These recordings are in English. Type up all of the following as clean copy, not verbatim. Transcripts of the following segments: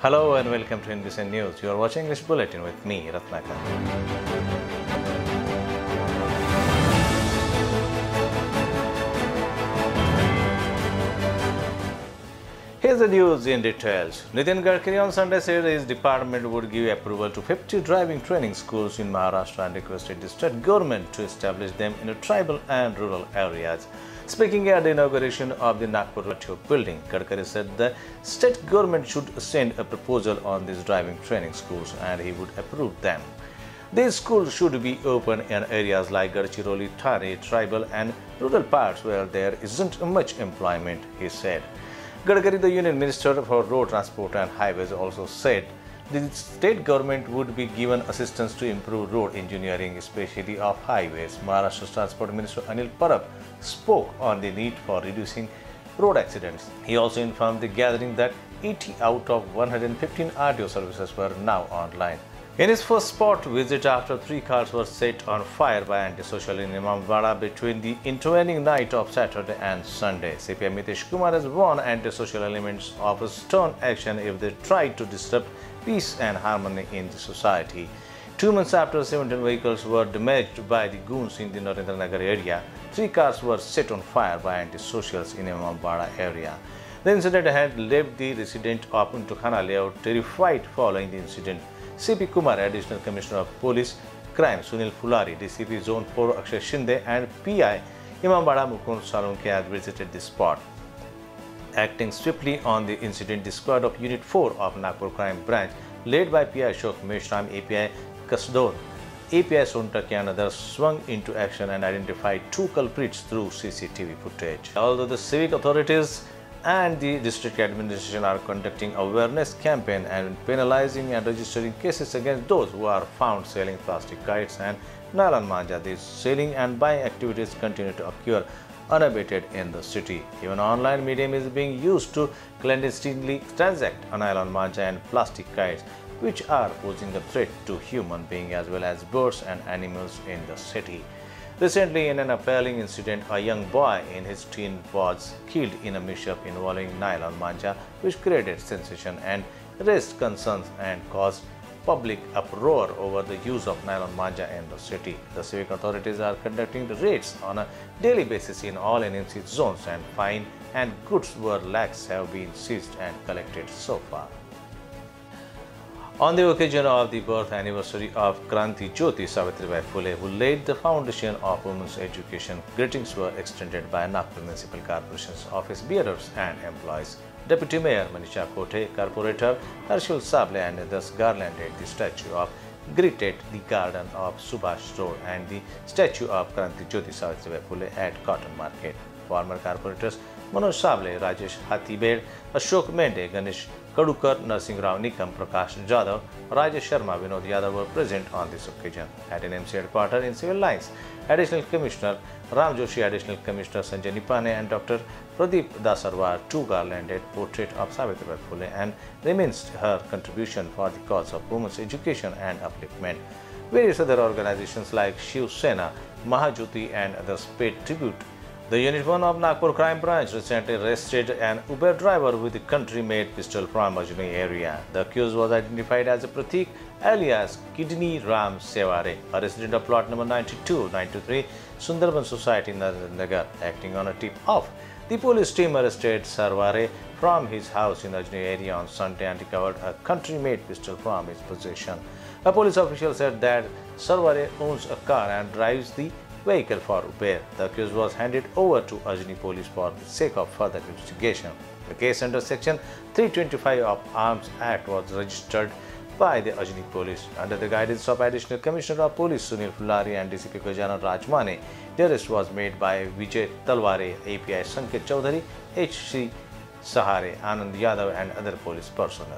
Hello and welcome to NBC News. You are watching English Bulletin with me, Ratnakar. Here's the news in details. Nitin Gadkari on Sunday said his department would give approval to 50 driving training schools in Maharashtra and requested the state government to establish them in tribal and rural areas. Speaking at the inauguration of the Nagpur Metro building, Gadkari said the state government should send a proposal on these driving training schools and he would approve them. These schools should be open in areas like Gadchiroli, Thane, tribal and rural parts where there isn't much employment, he said. Gadkari, the Union Minister for Road Transport and Highways, also said the state government would be given assistance to improve road engineering, especially of highways. Maharashtra's Transport Minister Anil Parab spoke on the need for reducing road accidents. He also informed the gathering that 80 out of 115 RTO services were now online. In his first spot visit after 3 cars were set on fire by antisocial in Imambara between the intervening night of Saturday and Sunday, CPM Nitish Kumar has warned antisocial elements of a stern action if they try to disrupt peace and harmony in the society. 2 months after 17 vehicles were damaged by the goons in the Narendranagar area, 3 cars were set on fire by antisocials in Imambara area. The incident had left the resident of Untukhana layout terrified. Following the incident, CP Kumar, Additional Commissioner of Police Crime Sunil Fulari, DCP Zone 4 Akshay Shinde and PI Imambara Mukund Salunke had visited the spot. Acting swiftly on the incident, the squad of Unit 4 of Nagpur Crime Branch, led by PI Ashok Meshram, API Kasdon, API Sontaki and others, swung into action and identified 2 culprits through CCTV footage. Although the civic authorities and the district administration are conducting awareness campaign and penalizing and registering cases against those who are found selling plastic kites and nylon manja, these selling and buying activities continue to occur unabated in the city. Even online medium is being used to clandestinely transact nylon manja and plastic kites, which are posing a threat to human beings as well as birds and animals in the city. Recently, in an appalling incident, a young boy in his teens was killed in a mishap involving nylon manja, which created sensation and raised concerns and caused public uproar over the use of nylon manja in the city. The civic authorities are conducting the raids on a daily basis in all NMC zones, and fine and goods worth lakhs have been seized and collected so far. On the occasion of the birth anniversary of Kranti Jyoti Savitribai Phule, who laid the foundation of women's education, greetings were extended by Nagpur Municipal Corporation's office bearers and employees. Deputy Mayor Manisha Kote, Corporator Harshul Sable and others garlanded the statue of greeted the garden of Subhash Road and the statue of Kranti Jyoti Savitribai Phule at Cotton Market. Former corporators Manoj Sable, Rajesh Hathibed, Ashok Mende, Ganesh Kadukar, Narsingh Rao Nikam, Prakash Jadhav, Rajesh Sharma, Vinod Yadav were present on this occasion. At NMC headquarters in civil lines, Additional Commissioner Ram Joshi, Additional Commissioner Sanjay Nipane and Dr. Pradeep Dasarwar too garlanded portrait of Savitribai Phule and reminisced her contribution for the cause of women's education and upliftment. Various other organizations like Shiv Sena, Mahajyoti and others paid tribute. The Unit 1 of Nagpur Crime Branch recently arrested an Uber driver with a country-made pistol from Ajni area. The accused was identified as a Pratik alias Kidney Ram Sevare, a resident of plot number 92-93, Sundarban Society, Narendranagar. Acting on a tip-off, the police team arrested Sarware from his house in Ajni area on Sunday and recovered a country-made pistol from his possession. A police official said that Sarware owns a car and drives the vehicle for Uber. The accused was handed over to Ajni police for the sake of further investigation. The case under Section 325 of Arms Act was registered by the Ajni police. Under the guidance of Additional Commissioner of Police Sunil Fulari and DCP Gajanan Rajmane, the arrest was made by Vijay Talware, API Sanket Chaudhary, H.C. Sahare, Anand Yadav and other police personnel.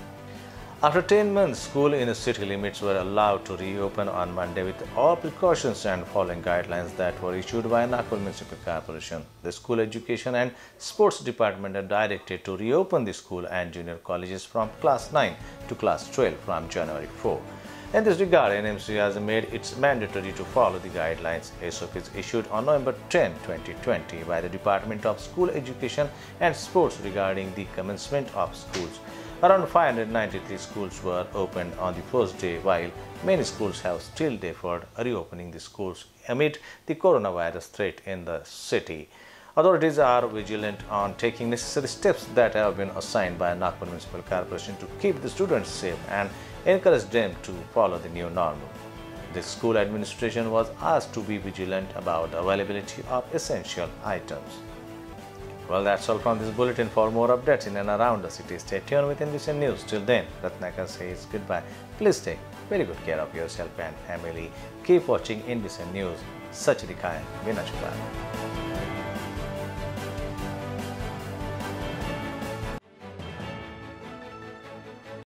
After 10 months, schools in the city limits were allowed to reopen on Monday with all precautions and following guidelines that were issued by Nagpur Municipal Corporation. The School Education and Sports Department are directed to reopen the school and junior colleges from Class 9 to Class 12 from January 4. In this regard, NMC has made it mandatory to follow the guidelines. SOPs issued on November 10, 2020 by the Department of School Education and Sports regarding the commencement of schools. Around 593 schools were opened on the first day, while many schools have still deferred reopening the schools amid the coronavirus threat in the city. Authorities are vigilant on taking necessary steps that have been assigned by Nagpur Municipal Corporation to keep the students safe and encourage them to follow the new normal. The school administration was asked to be vigilant about the availability of essential items. Well, that's all from this bulletin. For more updates in and around the city, stay tuned with NBCN News. Till then, Ratnakar says goodbye. Please take very good care of yourself and family. Keep watching NBCN News. Sach dikhaaye, bina chupaye.